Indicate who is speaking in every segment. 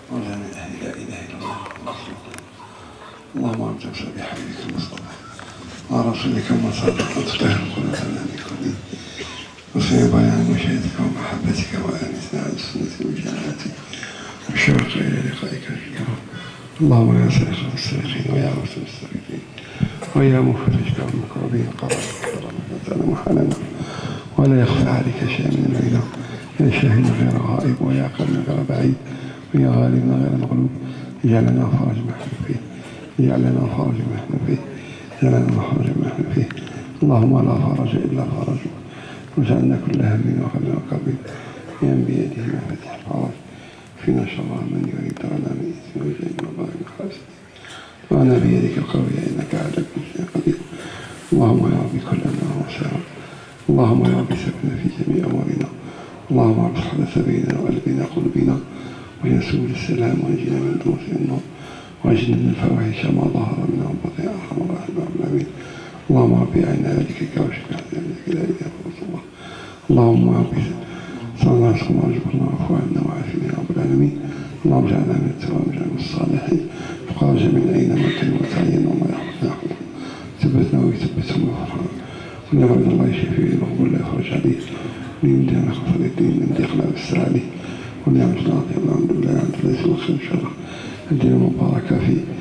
Speaker 1: وجعل من أهل لا إله إلا الله اللهم أنت بحبيبك المصطفى ورسولك المصادق وتطهر قلوبنا من كل وفي بيان مشاهدك ومحبتك وآنسنا على السنة والجماعة والشوق إلى لقائك الكرام. اللهم يا سائق السائقين ويا عوف المستغيثين ويا مفرج كرب المكروبين قرارك كرمك تعلم حالنا ولا يخفى عليك شيء من العلم يا شاهد غير غائب ويا قلب غير بعيد ويا غالب غير مغلوب اجعل لنا فرج ما احنا فيه اجعل لنا فرج ما احنا فيه اجعل لنا فرج ما احنا فيه. اللهم لا فرج الا فرجك وجعلنا كل هم وغم وكرب بيده مفاتيح الفرج فينا شر من يريد لنا من اثم وجين وضرر حاسد وانا بيدك القوية انك على كل شيء قدير. اللهم يا رب كلنا وسعنا اللهم يا رب سكن في جميع امورنا اللهم ارض حدث بيننا وقلبنا قلوبنا ويسول السلام وانجنا من دروس النور واجنا من الفواحش ما ظهر منها وبطن ارحم الراحمين. اللهم ربي اعنا ذلك كوشك ذلك لا اله الا الله. اللهم ربي صلى الله عليه وسلم وارزقنا العفو عنا وعافنا يا رب العالمين. اللهم اجعلنا من التوابين وجعلنا الصالحين فقال جميل اينما كانوا وتعين الله يحفظنا ثبتنا ويثبتهم ويفرحنا ونعم من الله شفيع وقبل الله يفرج عليه ويمدنا خفض الدين من دخلنا بالسعالي ونعم العظيم الحمد لله عند الله وخير شره الدين المباركة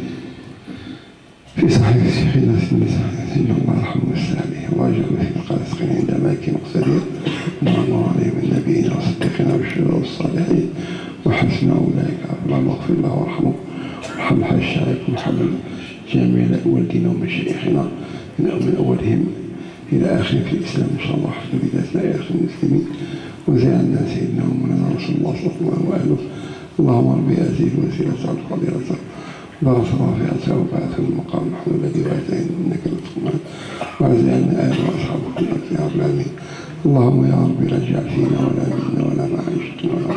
Speaker 1: في صحيح شيخنا سيدنا الله يرحمه السعالي واجعل في القاسقين عند اماكن مقتدية ونعم عليهم النبيين والصديقين والشهداء والصالحين وحسن اولئك اللهم اغفر له وارحمه وارحم الشعب وارحم جميع والدينا ومشايخنا من اولهم إلى آخر في الإسلام إن شاء الله حتى بدايتنا إلى آخر المسلمين وزعلنا سيدنا ومولانا رسول الله صلى الله عليه وآله. اللهم ربي أزيد وسيلة القديرة درس رافعة وبعث المقام محمود الذي وآتينا إنك لتسمع وزعلنا آل وأصحابه يا رب العالمين. اللهم يا ربي لا تجعل فينا ولا منا ولا معيشتنا ولا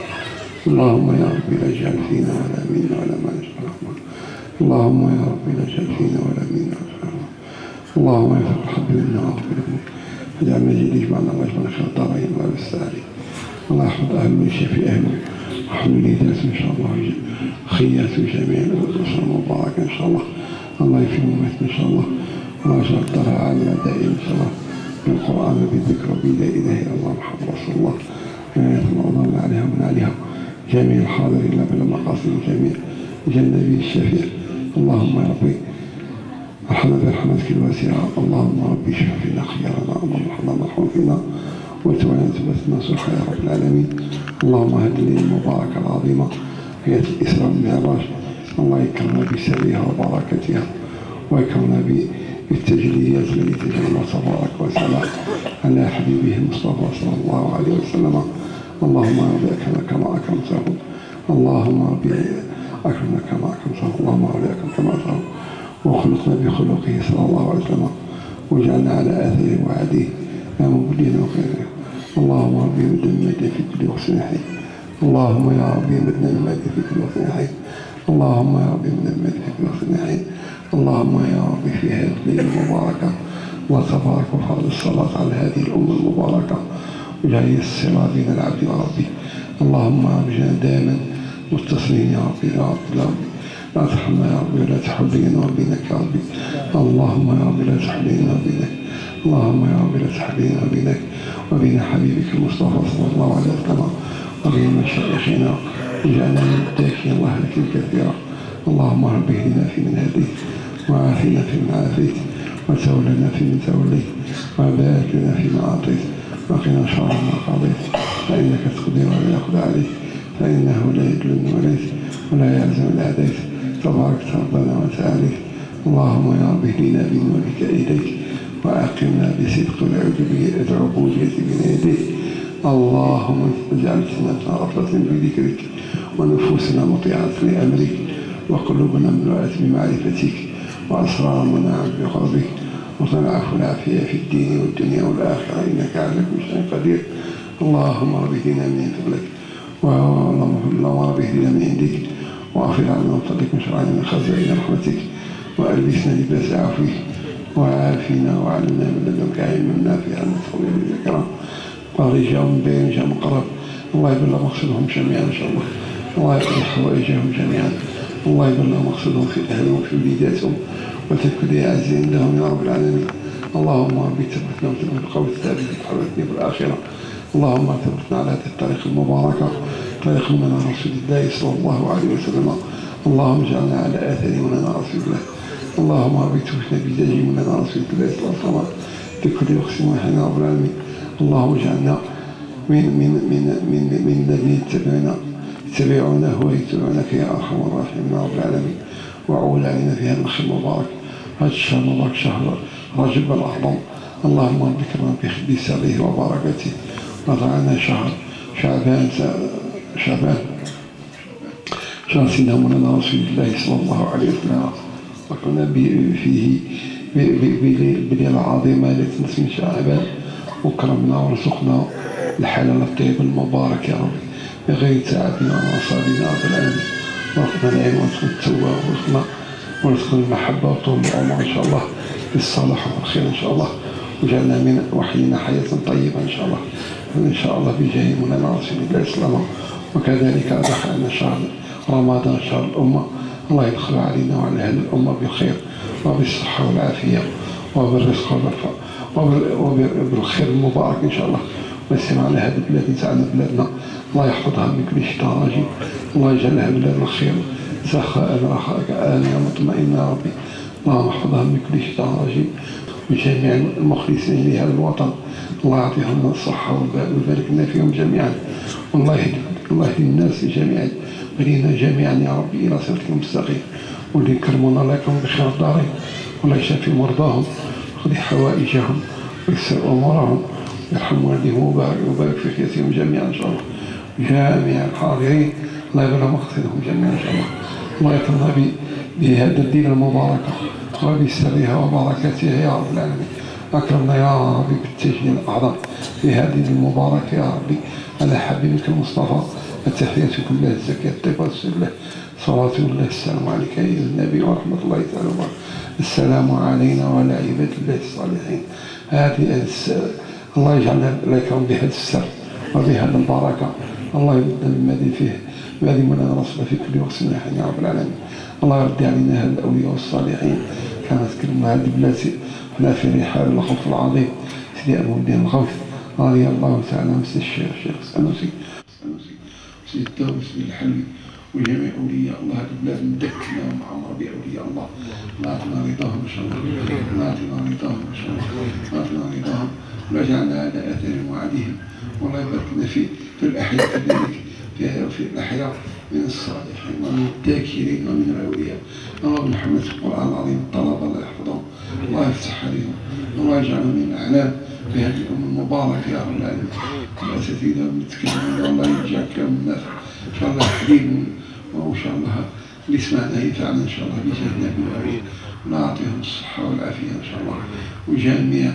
Speaker 1: اللهم يا ربي لا تجعل فينا ولا منا ولا معيشتنا اللهم يا ربي لا تجعل فينا ولا منا اللهم يغفر الحب منا واغفر لنا واجعل مجيد يجمعنا واجمعنا خير الدارين وابا السعالي. الله يحفظ اهل الشيء في اهله وحمل ليدات ان شاء الله خيات جميع الاسره المباركه ان شاء الله. الله يكرم امتنا ان شاء الله الله يجعل الدار عامله دائما ان شاء الله بالقران وبالذكر وبلا اله الا الله محمد رسول الله اللهم عليها ومن عليها جميع الحاضرين لا بل مقاصد جميع النبي الشفيع. اللهم يا ربي ارحمنا برحمتك الواسعة. اللهم ربي اشفع فينا خيارنا اللهم ارحم فينا وتولنا توبتنا صلحا يا رب العالمين. اللهم هد الليلة المباركة العظيمة هي الإسراء والمعراج الله يكرمنا بسرها وبركتها ويكرمنا بالتجليات التي تجلى تبارك وتعالى على حبيبه المصطفى صلى الله عليه وسلم. اللهم ربي أكرمنا كما أكرمته اللهم ربي أكرمنا كما أكرمته اللهم ربي أكرمنا كما أكرمته وخلقنا بخلقه صلى الله عليه وسلم وجعلنا على آثاره وعديه لا مبدين وخيره. اللهم ربي مدنا المادة في كل وقت حي اللهم يا ربي مدنا المادة في كل وقت حي اللهم يا ربي مدنا المادة في كل وقت حي. اللهم يا ربي في هذه الليلة المباركة وتبارك وفرض الصلاة على هذه الأمة المباركة وجعل الصراط بين العبد وربه. اللهم ارجعنا دائما متصلين يا ربي يا ربي لا ترحمنا يا ربي ولا تحول بيننا وبينك يا ربي. اللهم يا ربي لا تحول بيننا وبينك اللهم يا ربي لا تحول بيننا وبينك وبين حبيبك المصطفى صلى الله عليه وسلم وبين مشايخنا واجعلنا من الذاكرين الله لك كثيرا. اللهم رب اهدنا فيمن هديت وعافنا فيمن عافيت وتولنا فيمن توليت وبارك لنا فيما اعطيت وقنا شر ما قضيت فانك تقضي ولا يقضى عليك فانه لا يذل من وليت ولا يعز من عاديت تبارك ربنا وتعاليت. اللهم يا رب اهدنا بنورك اليك واقمنا بصدق العبوديه بين يديك. اللهم اجعل سنتنا رفة بذكرك ونفوسنا مطيعة لامرك وقلوبنا مملوءة بمعرفتك واسرارنا مناعة بقربك وصل العفو والعافية في الدين والدنيا والاخره انك على كل شيء قدير. اللهم رب اهدنا من فضلك اللهم رب اهدنا من عندك واغفر عنا وطلق من شرعنا من خزائن رحمتك والبسنا لباس عفوك وعافنا وعلمنا من لدنك علما نافعا نتقبل بذكرا ورجاء من بين جاء مقرب الله يبلغ مقصدهم جميعا ان شاء الله. الله يقضي حوائجهم جميعا، الله يبلغ مقصودهم في أهلهم وفي وليداتهم وتكن يا عز عندهم يا رب العالمين. اللهم ربي ثبتنا وثبت القول الثابت في الآخرة. اللهم ثبتنا على هذه الطريق المباركة، طريق مننا رسول الله صلى الله عليه وسلم. اللهم اجعلنا على آثار مننا رسول الله. اللهم ربي ثبتنا بجاه مننا رسول الله صلى الله عليه وسلم في كل وقت وحين رب العالمين. اللهم اجعلنا من الذين يتبعونه ويتبعونك يا ارحم الراحمين يا رب العالمين. وعول علينا في هذا الخير المبارك، هذا الشهر المبارك شهر رجب الاعظم. اللهم ربك بسره وبركاته وضعنا شهر شعبان شهر سيدنا مولانا رسول الله صلى الله عليه وسلم، وكنا فيه بليلة عظيمة التي نسمي شعبان، وكرمنا ورزقنا الحلال الطيب المبارك يا رب بغير تعبنا ونصابنا رب العالمين. ورزقنا العلم ورزقنا التوبة ورزقنا المحبة وطول العمر إن شاء الله في الصلاح والخير إن شاء الله، وجعلنا من وحينا حياة طيبة إن شاء الله إن شاء الله بجاه مولانا رسول الله صلى الله عليه وسلم. وكذلك دخلنا شهر رمضان شهر الأمة، الله يدخل علينا وعلى هذه الأمة بالخير وبالصحة والعافية وبالرزق وبالخير المبارك إن شاء الله. ويسلم على هذه البلاد نتاعنا بلادنا، الله يحفظها من كل شيطان رجيم، الله يجعلها بلاد الخير سخاء رخاء آمنة مطمئنة يا ربي. اللهم احفظها من كل شيطان رجيم، وجميع المخلصين لهذا الوطن الله يعطيهم الصحة ويبارك لنا فيهم جميعا. والله يهدي الناس جميعا ولينا جميعا يا ربي إلى صراطك المستقيم، واللي يكرمون الله يكرم بخير الدارين، والله يشفي مرضاهم ويقضي حوائجهم ويسر أمورهم ويرحم والديهم ويبارك في خيرتهم جميعا إن شاء الله. جميع الحاضرين الله يبلغ مقصدهم جميعا إن شاء الله. الله يكرمنا بهذا الدين المباركة وبسرها وبركاتها يا رب العالمين. أكرمنا يا ربي بالتسجيل الأعظم في هذه المباركة يا ربي على حبيبك المصطفى. التحيات كلها الزكاة الطيبة والسلة، صلاة الله السلام عليك أيها النبي ورحمة الله تعالى وبركاته. السلام علينا وعلى عباد الله الصالحين. هذه الله يجعلنا لكم بهذا السر وبهذا البركة. الله يبدل المدين فيه وهذه من رسول في كل وقت نحن يا رب العالمين. الله يرضي علينا هذا الأولياء والصالحين. كانت كلمة هذه البلاد هنا في رحال الخوف العظيم سيدي أبو الدين الغوث رضي الله تعالى عن الشيخ السنوسي سيد الدوس الحلبي وجميع أولياء الله. هذه البلاد مدكنا ومعمرة بأولياء الله. لا أعطنا رضاهم إن شاء الله، لا أعطنا رضاهم إن شاء الله، لا أعطنا رضاهم وجعلنا على آثارهم وعدهم. والله يبارك لنا في الأحياء كذلك، في الأحياء من الصالحين ومن الذاكرين ومن الأولياء. اللهم محمد في القرآن العظيم الطلبة الله يحفظهم، الله يفتح عليهم، الله يجعلهم من الأعلام في هذه الأمة المباركة يا رب العالمين. الأساتذة المتكلمين والله يجعل كلام الناس إن شاء الله حبيب، وإن شاء الله اللي سمعنا ينفعنا إن شاء الله بجاه النبي وآله، ونعطيهم الصحة والعافية إن شاء الله. وجميع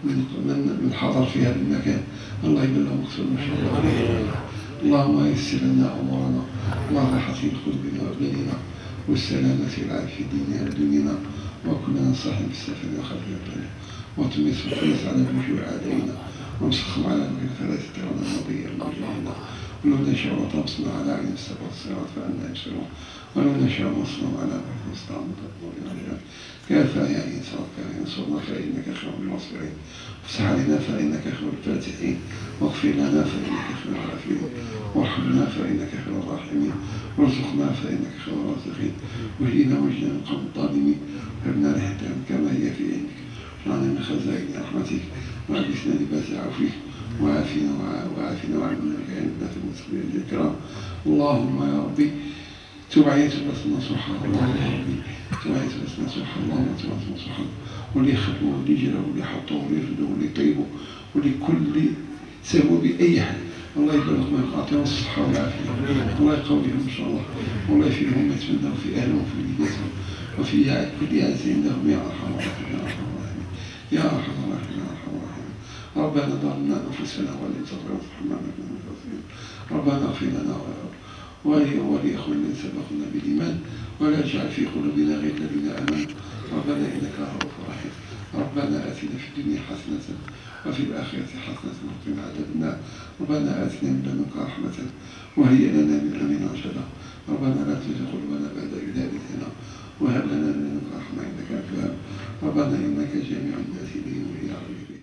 Speaker 1: من حضر في هذا المكان الله يبلغ مقصودنا إن شاء الله. اللهم يسر لنا أمورنا، اللهم راحة قلوبنا وأبداننا والسلامة والعافية في ديننا ودنيانا، وكلنا صاحب السفر وخلف الطريق، وتمس الفلس على وجوه أعدائنا، وامسخهم على وجه الفلاسة ولا نضيع المجاهدين. ولو نشاء وطمسنا على عين السبع الصراط فأنا يبصرون، ولو نشاء نصرهم على وجه المستعمر والرجال كافة يا إنسان كان ينصرنا فإنك خير الناصرين، وافتح علينا فإنك خير الفاتحين، واغفر لنا فإنك خير الغافرين، وارحمنا فإنك خير الراحمين، وارزقنا فإنك خير الرازقين، واهدنا واجعلنا من القوم الظالمين، وهبنا ريحة كما هي في عينك، واجعلنا من خزائن رحمتك، وألبسنا لباس عفوك، وعافنا وعافنا بك عند المسلمين الكرام. اللهم يا ربي توعية بس نصوحا، اللهم يا ربي توعية بس نصوحا، اللهم توعية نصوحا، واللي يخبوا واللي يجروا واللي يحطوا واللي يردوا واللي يطيبوا ولكل سووا بأي حال. الله يبارك ما يعطيهم الصحة والعافية، الله يقويهم إن شاء الله، والله يفيهم ما يتمنوا في أهلهم وفي وليداتهم وفي كل عزيز لهم يا أرحم الراحمين يا أرحم الراحمين يا أرحم الراحمين يا أرحم الراحمين. ربنا ظلمنا أنفسنا وإن لم تغفر لنا ربنا اغفر لنا ولإخواننا سبقونا بالإيمان، ولا تجعل في قلوبنا غير الذين آمنوا. ربنا إنك رؤوف رحيم. ربنا آتنا في الدنيا حسنة وفي الآخرة حسنة وقنا عذاب النار. ربنا آتنا من لدنك رحمة وهيئ لنا من أمرنا رشدا. ربنا لا تزغ قلوبنا بعد إذ هديتنا وهب لنا من لدنك رحمة إنك أنت الوهاب. ربنا إنك جامع الناس ليوم لا ريب فيه.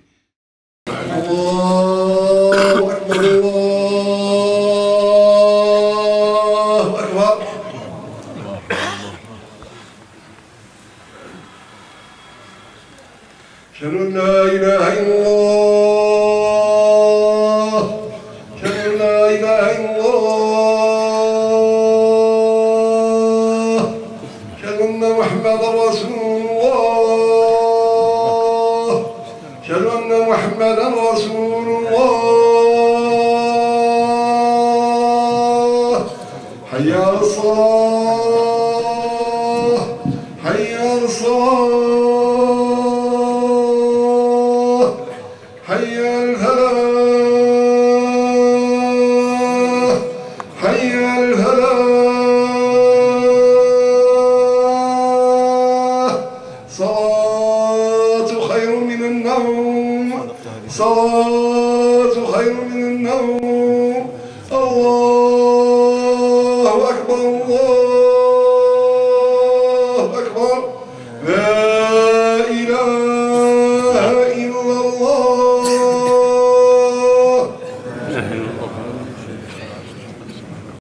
Speaker 2: الله أكبر الله أكبر. أشهد أن لا إله إلا الله. أشهد أن لا إله إلا الله. أشهد أن محمدا رسول الله. أشهد أن محمدا رسول الله. حي على الصلاة. حي على الصلاة. حي على الفلاح. حي على الفلاح. صلاة خير من النوم. صلاة خير من النوم. الله أكبر الله أكبر.